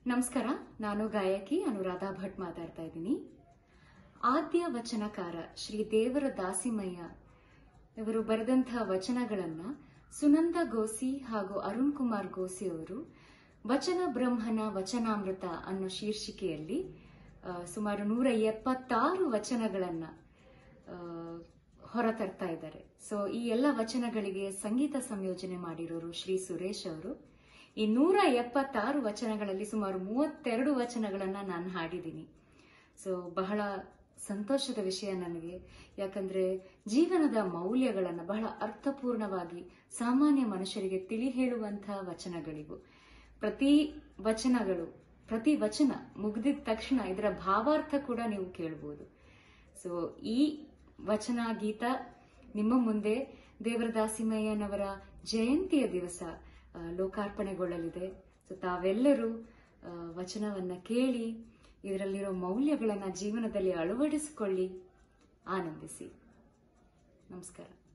ನಮಸ್ಕಾರ, ನಾನು ಗಾಯಕಿ ಅನುರಾಧಾ ಭಟ್ ಮಾತಾಡ್ತಾ ಇದ್ದೀನಿ. ಆದ್ಯ ವಚನಕಾರ ಶ್ರೀ ದೇವರ ದಾಸಿಮಯ್ಯ ಇವರು ಬರೆದಂತಹ ವಚನಗಳನ್ನ ಸುನಂದ ಗೋಸಿ ಹಾಗೂ ಅರುಣ್ ಕುಮಾರ್ ಗೋಸಿ ಅವರು ವಚನ ಬ್ರಹ್ಮನ ವಚನಾಮೃತ ಅನ್ನೋ ಶೀರ್ಷಿಕೆಯಲ್ಲಿ ಸುಮಾರು 176 ವಚನಗಳನ್ನ ಹೊರತರ್ತಾ ಇದ್ದಾರೆ. ಸೊ ಈ ಎಲ್ಲ ವಚನಗಳಿಗೆ ಸಂಗೀತ ಸಂಯೋಜನೆ ಮಾಡಿರೋರು ಶ್ರೀ ಸುರೇಶ್ ಅವರು. ಈ 176 ವಚನಗಳಲ್ಲಿ ಸುಮಾರು 32 ವಚನಗಳನ್ನ ನಾನು ಹಾಡಿದ್ದೀನಿ. ಸೊ ಬಹಳ ಸಂತೋಷದ ವಿಷಯ ನನಗೆ, ಯಾಕಂದ್ರೆ ಜೀವನದ ಮೌಲ್ಯಗಳನ್ನ ಬಹಳ ಅರ್ಥಪೂರ್ಣವಾಗಿ ಸಾಮಾನ್ಯ ಮನುಷ್ಯರಿಗೆ ತಿಳಿ ಹೇಳುವಂತಹ ವಚನಗಳಿವು. ಪ್ರತಿ ವಚನ ಮುಗಿದಿದ ತಕ್ಷಣ ಇದರ ಭಾವಾರ್ಥ ಕೂಡ ನೀವು ಕೇಳಬಹುದು. ಸೊ ಈ ವಚನ ಗೀತ ನಿಮ್ಮ ಮುಂದೆ ದೇವರ ದಾಸಿಮಯ್ಯನವರ ಜಯಂತಿಯ ದಿವಸ ಲೋಕಾರ್ಪಣೆಗೊಳ್ಳಲಿದೆ. ಸೊ ತಾವೆಲ್ಲರೂ ವಚನವನ್ನ ಕೇಳಿ ಇದರಲ್ಲಿರೋ ಮೌಲ್ಯಗಳನ್ನ ಜೀವನದಲ್ಲಿ ಅಳವಡಿಸಿಕೊಳ್ಳಿ, ಆನಂದಿಸಿ. ನಮಸ್ಕಾರ.